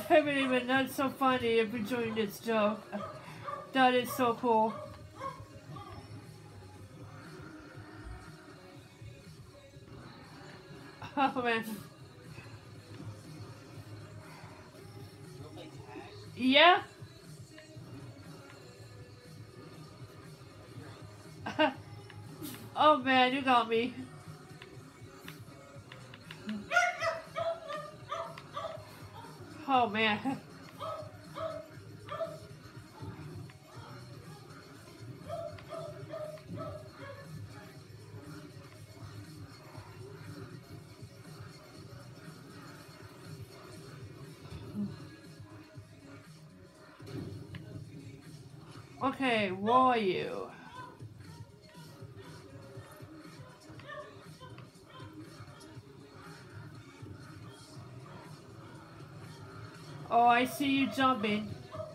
can't believe it. That's so funny if you're doing this joke. That is so cool. Oh man. Yeah? Oh man, you got me. Oh man. Okay, where are you? Oh, I see you jumping.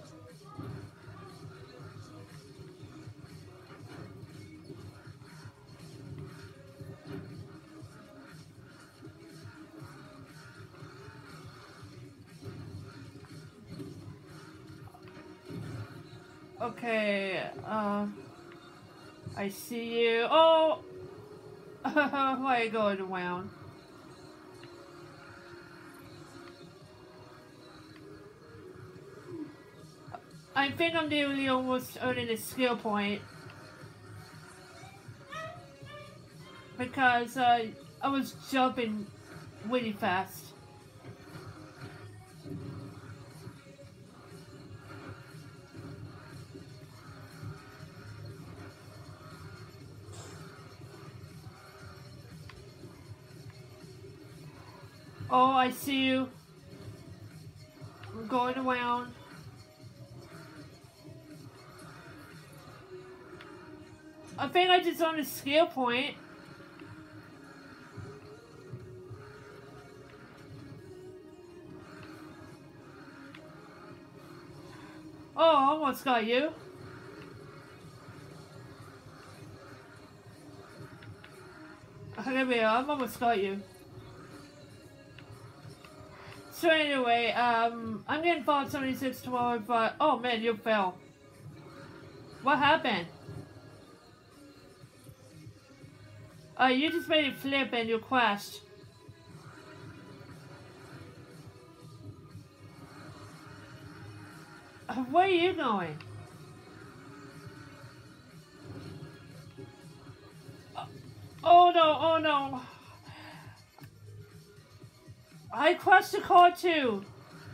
Okay, I see you. Oh! Why are you going around? I think I'm nearly almost earning a skill point. Because, I was jumping really fast. Oh, I see you. I'm going around. I think I just earned a skill point. Oh, I almost got you. There we are, I've almost got you. So anyway, I'm getting 576 tomorrow, but oh man, you fell. What happened? You just made it flip and you crashed. Where are you going? Oh no, oh no. I crashed the car too.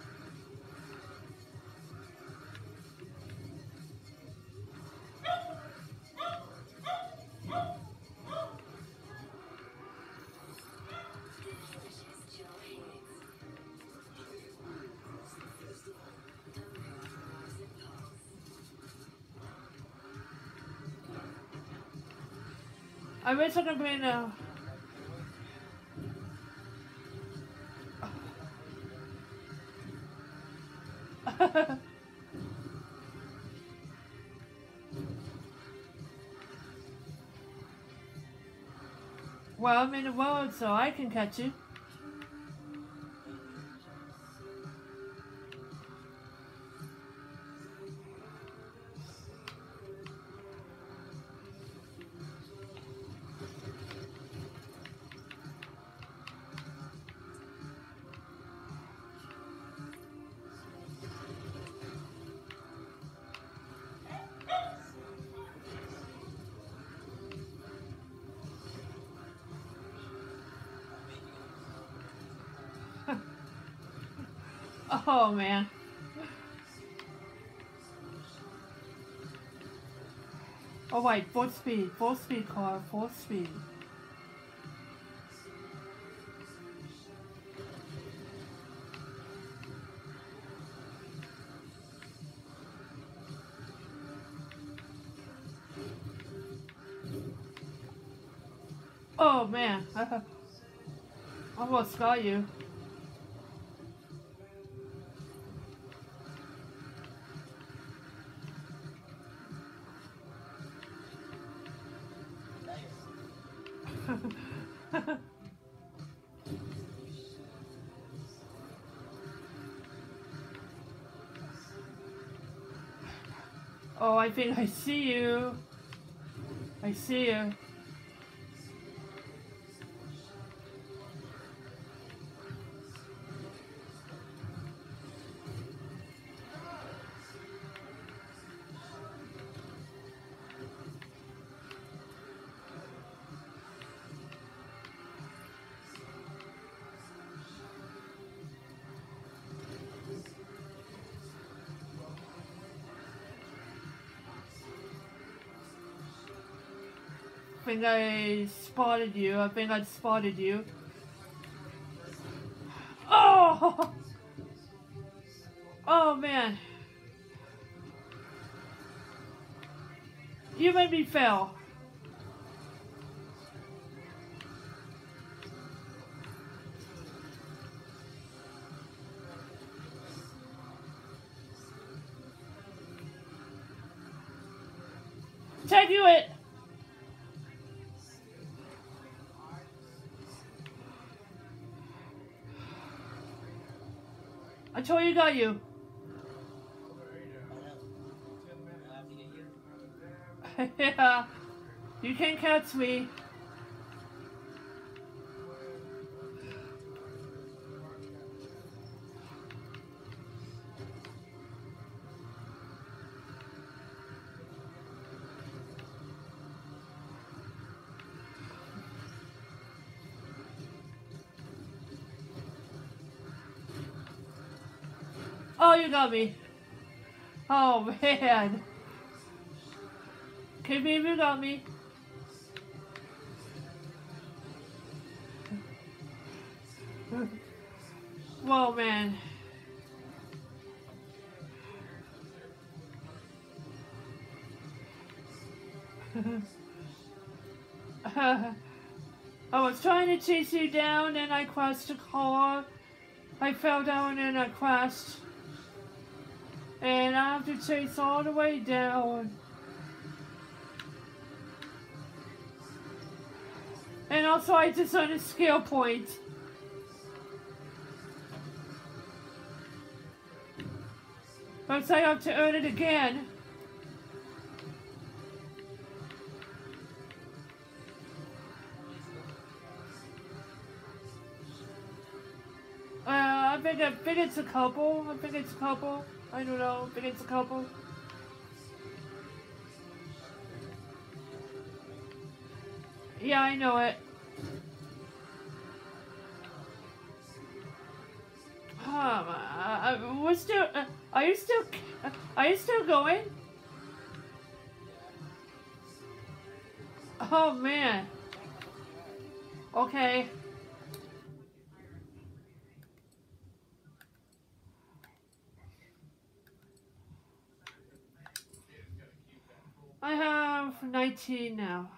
I wish I could be now. Well, I'm in the world, so I can catch you. Oh man. Oh wait, full speed car, full speed. Oh man, almost got you. Oh, I think I see you. I see you. I think I spotted you. I think I spotted you. Oh! Oh man. You made me fail. Take you it. I told you got you. Yeah. You can't catch me. Oh, you got me. Oh man. Can't believe you got me. Whoa, man. I was trying to chase you down and I crashed a car. I fell down and I crashed. And I have to chase all the way down. And also I just earned a skill point. Looks like I have to earn it again. I think it's a couple. I think it's a couple. I don't know. I think it's a couple. Yeah, I know it. We're still. Are you still? Are you still going? Oh man. Okay. I have 19 now.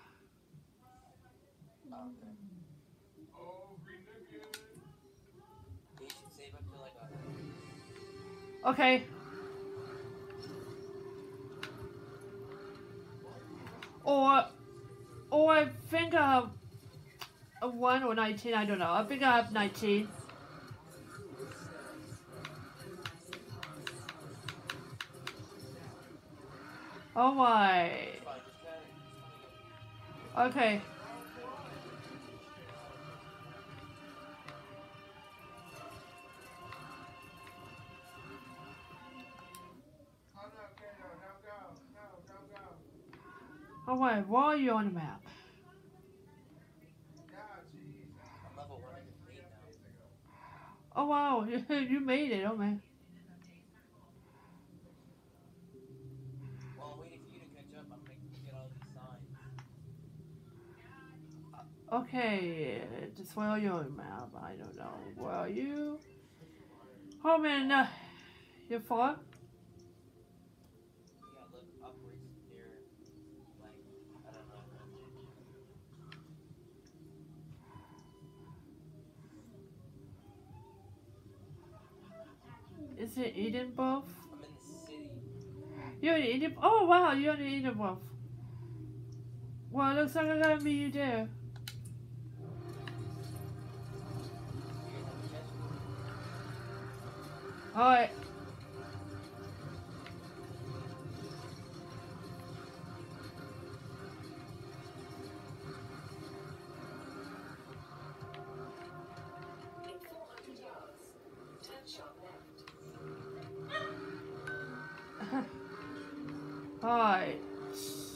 Okay. Or I think I have a 1 or 19, I don't know. I think I have 19. Oh my. Okay. Oh wait, why are you on the map? Oh wow, you made it, oh man. Okay, just where are you on the map? I don't know. Where are you? Oh man, you're far? Is it Edinburgh? I'm in the city. You're in Edinburgh? Oh wow, you're in Edinburgh. Well, it looks like I gotta meet you there. Alright. Alright.